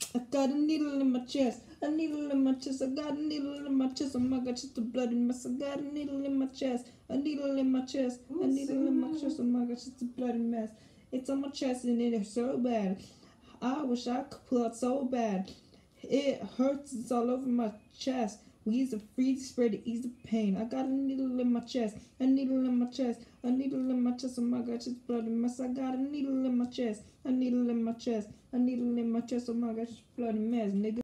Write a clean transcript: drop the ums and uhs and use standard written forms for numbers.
I got a needle in my chest, a needle in my chest. I got a needle in my chest. Oh my God, just a bloody mess. I got a needle in my chest, a needle in my chest, a needle in my chest. Oh my God, just a bloody mess. It's on my chest and it hurts so bad. I wish I could pull out so bad. It hurts. It's all over my chest. We use a freeze spray to ease the pain. I got a needle in my chest, a needle in my chest, a needle in my chest. Oh my God, it's bloody mess. I got a needle in my chest, a needle in my chest, a needle in my chest. Oh my God, it's bloody mess, nigga.